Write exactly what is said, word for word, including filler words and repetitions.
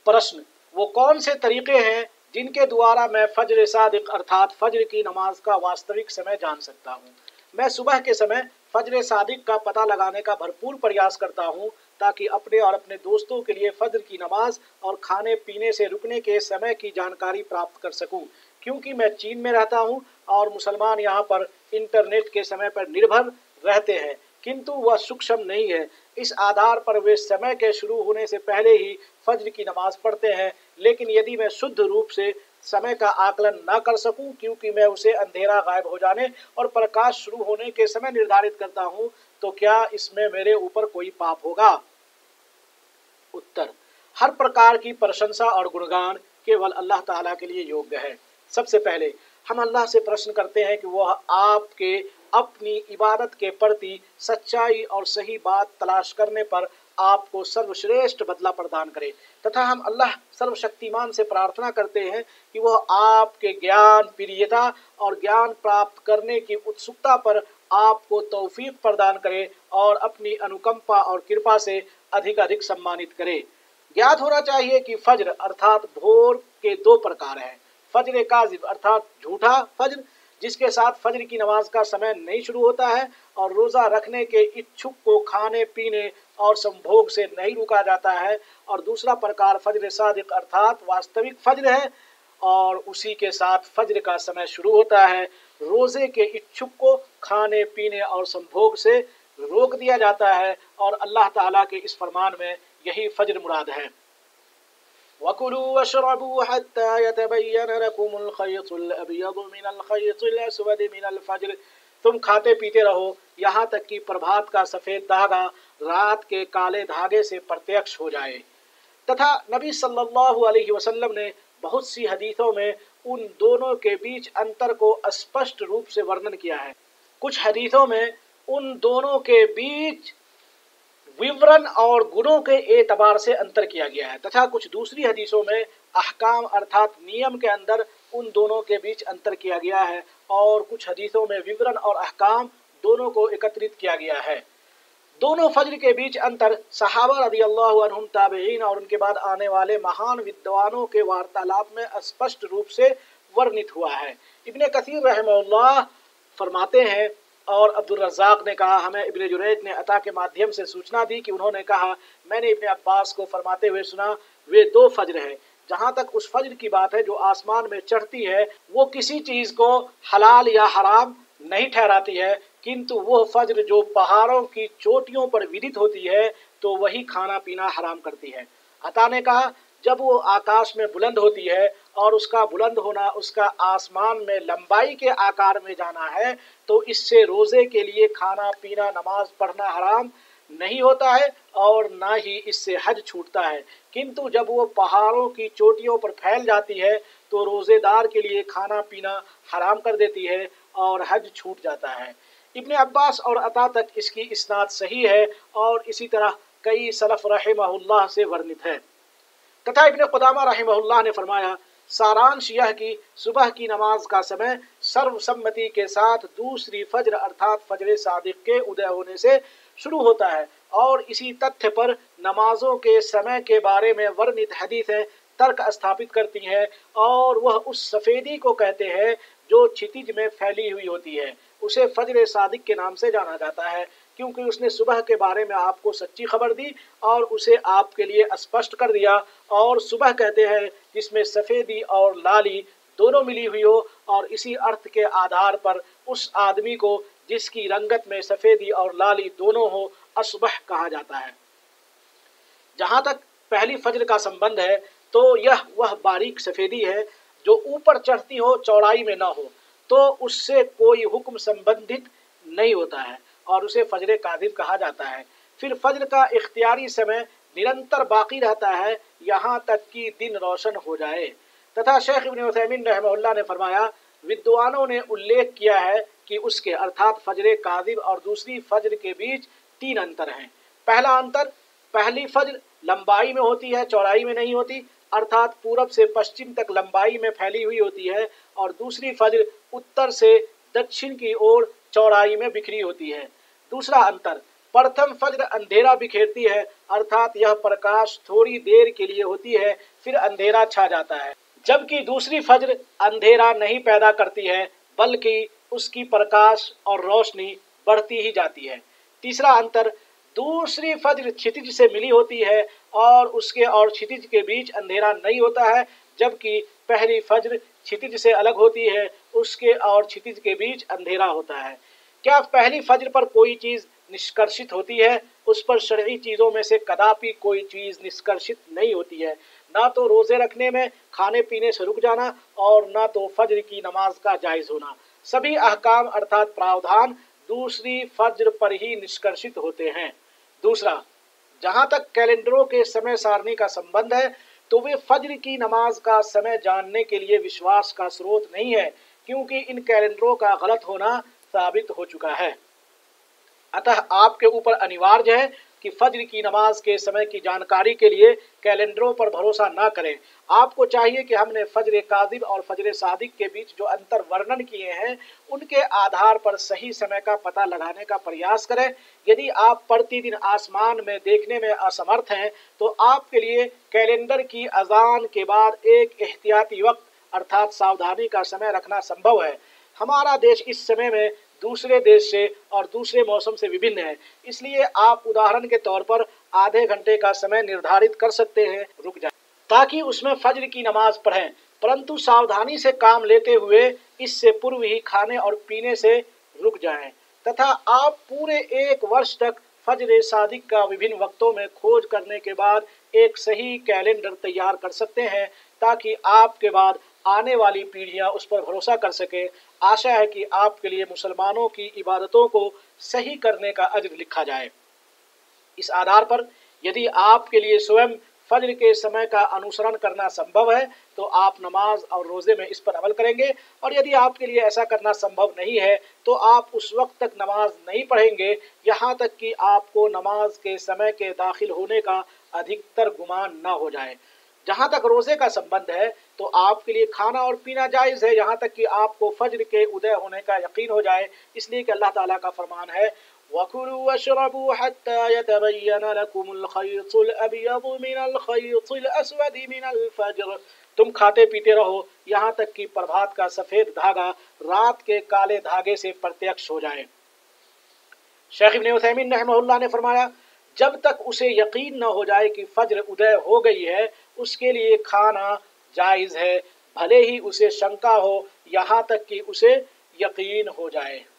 प्रश्न, वो कौन से तरीके हैं जिनके द्वारा मैं फज्र सादिक अर्थात फज्र की नमाज का वास्तविक समय जान सकता हूँ। मैं सुबह के समय फज्र सादिक का पता लगाने का भरपूर प्रयास करता हूँ ताकि अपने और अपने दोस्तों के लिए फज्र की नमाज और खाने पीने से रुकने के समय की जानकारी प्राप्त कर सकूँ। क्योंकि मैं चीन में रहता हूँ और मुसलमान यहाँ पर इंटरनेट के समय पर निर्भर रहते हैं, किंतु वह सूक्ष्म नहीं है। इस आधार पर वे समय के शुरू होने से पहले ही फज्र की नमाज पढ़ते हैं। लेकिन यदि मैं शुद्ध रूप से समय का आकलन न कर सकूं, क्योंकि मैं उसे अंधेरा गायब हो जाने और प्रकाश शुरू होने के समय निर्धारित करता हूं, तो क्या इसमें मेरे ऊपर कोई पाप होगा? उत्तर, हर प्रकार की प्रशंसा और गुणगान केवल अल्लाह ताला के लिए योग्य है। सबसे पहले हम अल्लाह से प्रश्न करते हैं कि वह आपके अपनी इबादत के प्रति सच्चाई और सही बात तलाश करने पर आपको सर्वश्रेष्ठ बदला प्रदान करे, तथा हम अल्लाह सर्वशक्तिमान से प्रार्थना करते हैं कि वह आपके ज्ञान प्रियता और ज्ञान प्राप्त करने की उत्सुकता पर आपको तौफीक प्रदान करे और अपनी अनुकंपा और कृपा से अधिक अधिक सम्मानित करे। ज्ञात होना चाहिए कि फज्र अर्थात भोर के दो प्रकार हैं। फज्र काज़िब अर्थात झूठा फज्र, जिसके साथ फज्र की नमाज का समय नहीं शुरू होता है और रोज़ा रखने के इच्छुक को खाने पीने और संभोग से नहीं रुका जाता है, और दूसरा प्रकार फज्र सादिक अर्थात वास्तविक फज्र है और उसी के साथ फज्र का समय शुरू होता है। रोज़े के इच्छुक को खाने पीने और संभोग से रोक दिया जाता है और अल्लाह ताला के इस फरमान में यही फज्र मुराद है। वकुलू वशरबू हत्ता यतबय्यन लकुमुल खय्तुल अबयदु मिनल खय्तिल अस्वदि मिनल फज्र। तुम खाते पीते रहो यहाँ तक कि प्रभात का सफ़ेद धागा रात के काले धागे से प्रत्यक्ष हो जाए। तथा नबी सल्लल्लाहु अलैहि वसल्लम ने बहुत सी हदीसों में उन दोनों के बीच अंतर को स्पष्ट रूप से वर्णन किया है। कुछ हदीसों में उन दोनों के बीच विवरण और गुणों के एतबार से अंतर किया गया है, तथा कुछ दूसरी हदीसों में अहकाम अर्थात नियम के अंदर उन दोनों के बीच अंतर किया गया है, और कुछ हदीसों में विवरण और अहकाम दोनों को एकत्रित किया गया है। दोनों फज्र के बीच अंतर सहाबा रदियल्लाहु अन्हुम, ताबईन और उनके बाद आने वाले महान विद्वानों के वार्तालाप में स्पष्ट रूप से वर्णित हुआ है। इब्ने कसीर रहमहुल्लाह फरमाते हैं, और अब्दुल रज़्ज़ाक़ ने कहा, हमें इब्ने जुरैज ने अता के माध्यम से सूचना दी कि उन्होंने कहा, मैंने इब्ने अब्बास को फरमाते हुए सुना, वे दो फज्र हैं। जहाँ तक उस फज्र की बात है जो आसमान में चढ़ती है, वो किसी चीज़ को हलाल या हराम नहीं ठहराती है, किंतु वो फज्र जो पहाड़ों की चोटियों पर विदित होती है, तो वही खाना पीना हराम करती है। अता ने कहा, जब वो आकाश में बुलंद होती है और उसका बुलंद होना उसका आसमान में लंबाई के आकार में जाना है, तो इससे रोज़े के लिए खाना पीना नमाज पढ़ना हराम नहीं होता है और ना ही इससे हज छूटता है। किंतु जब वो पहाड़ों की चोटियों पर फैल जाती है तो रोज़ेदार के लिए खाना पीना हराम कर देती है और हज छूट जाता है। इब्ने अब्बास और अता तक इसकी इस्नाद सही है और इसी तरह कई सलफ रहमहुल्लाह से वर्णित है। तथा इब्ने क़ुदामा रहमहुल्लाह ने फरमाया, सारांश यह कि सुबह की नमाज का समय सर्वसम्मति के साथ दूसरी फज्र अर्थात फज्र सादिक के उदय होने से शुरू होता है, और इसी तथ्य पर नमाजों के समय के बारे में वर्णित हदीसें तर्क स्थापित करती हैं, और वह उस सफ़ेदी को कहते हैं जो क्षितिज में फैली हुई होती है। उसे फज्र सादिक के नाम से जाना जाता है, क्योंकि उसने सुबह के बारे में आपको सच्ची खबर दी और उसे आपके लिए स्पष्ट कर दिया। और सुबह कहते हैं जिसमें सफ़ेदी और लाली दोनों मिली हुई हो, और इसी अर्थ के आधार पर उस आदमी को जिसकी रंगत में सफ़ेदी और लाली दोनों हो असबह कहा जाता है। जहाँ तक पहली फज्र का संबंध है, तो यह वह बारीक सफ़ेदी है जो ऊपर चढ़ती हो, चौड़ाई में न हो, तो उससे कोई हुक्म संबंधित नहीं होता है और उसे फज्र काज़िब कहा जाता है। फिर फज्र का इख्तियारी समय निरंतर बाकी रहता है यहाँ तक कि दिन रोशन हो जाए। तथा शेख इब्न उथैमीन रहमहुल्लाह ने फरमाया, विद्वानों ने उल्लेख किया है कि उसके अर्थात फज्र काज़िब और दूसरी फज्र के बीच तीन अंतर हैं। पहला अंतर, पहली फज्र लंबाई में होती है, चौड़ाई में नहीं होती, अर्थात पूरब से पश्चिम तक लंबाई में फैली हुई होती है, और दूसरी फज्र उत्तर से दक्षिण की ओर चौड़ाई में बिखरी होती है। दूसरा अंतर, प्रथम फज्र अंधेरा बिखेरती है, अर्थात यह प्रकाश थोड़ी देर के लिए होती है, फिर अंधेरा छा जाता है, जबकि दूसरी फज्र अंधेरा नहीं पैदा करती है, बल्कि उसकी प्रकाश और रोशनी बढ़ती ही जाती है। तीसरा अंतर, दूसरी फज्र क्षितिज से मिली होती है और उसके और क्षितिज के बीच अंधेरा नहीं होता है, जबकि पहली फज्र क्षितिज से अलग होती है, उसके और क्षितिज के बीच अंधेरा होता है। क्या पहली फज्र पर कोई चीज़ निष्कर्षित होती है? उस पर शरई चीज़ों में से कदापि कोई चीज़ निष्कर्षित नहीं होती है, ना तो रोज़े रखने में खाने पीने से रुक जाना और ना तो फज्र की नमाज का जायज़ होना। सभी अहकाम अर्थात प्रावधान दूसरी फज्र पर ही निष्कर्षित होते हैं। दूसरा, जहाँ तक कैलेंडरों के समय सारणी का संबंध है तो वे फज्र की नमाज का समय जानने के लिए विश्वास का स्रोत नहीं है, क्योंकि इन कैलेंडरों का गलत होना साबित हो चुका है। अतः आपके ऊपर अनिवार्य है कि फज्र की नमाज के समय की जानकारी के लिए कैलेंडरों पर भरोसा ना करें। आपको चाहिए कि हमने फज्र काज़िब और फज्र सादिक के बीच जो अंतर वर्णन किए हैं उनके आधार पर सही समय का पता लगाने का प्रयास करें। यदि आप प्रतिदिन आसमान में देखने में असमर्थ हैं तो आपके लिए कैलेंडर की अजान के बाद एक एहतियाती वक्त अर्थात सावधानी का समय रखना संभव है। हमारा देश इस समय में दूसरे देश से और दूसरे मौसम से विभिन्न है, इसलिए आप उदाहरण के तौर पर आधे घंटे का समय निर्धारित कर सकते हैं, रुक जाएं, ताकि उसमें फज्र की नमाज पढ़ें, परंतु सावधानी से काम लेते हुए इससे पूर्व ही खाने और पीने से रुक जाएं, तथा आप पूरे एक वर्ष तक फज्र सादिक का विभिन्न वक्तों में खोज करने के बाद एक सही कैलेंडर तैयार कर सकते हैं, ताकि आपके बाद आने वाली पीढ़ियां उस पर भरोसा कर सके। आशा है कि आपके लिए मुसलमानों की इबादतों को सही करने का अज्र लिखा जाए। इस आधार पर यदि आपके लिए स्वयं फज्र के समय का अनुसरण करना संभव है तो आप नमाज और रोज़े में इस पर अमल करेंगे, और यदि आपके लिए ऐसा करना संभव नहीं है तो आप उस वक्त तक नमाज नहीं पढ़ेंगे यहाँ तक कि आपको नमाज के समय के दाखिल होने का अधिकतर गुमान न हो जाए। जहाँ तक रोज़े का संबंध है तो आपके लिए खाना और पीना जायज़ है यहाँ तक कि आपको फज्र के उदय होने का यकीन हो जाए, इसलिए कि अल्लाह ताला का फरमान है वकुलू वशरबू हत्ता यतबय्यन लकुमुल खय्तुल अबयदु मिनल खय्तिल अस्वदि मिनल फज्र। तुम खाते पीते रहो यहाँ तक कि प्रभात का सफ़ेद धागा रात के काले धागे से प्रत्यक्ष हो जाए। शेख इब्न उथैमीन रहमहुल्लाह ने फरमाया, जब तक उसे यकीन न हो जाए कि फज्र उदय हो गई है उसके लिए खाना जायज़ है, भले ही उसे शंका हो यहाँ तक कि उसे यकीन हो जाए।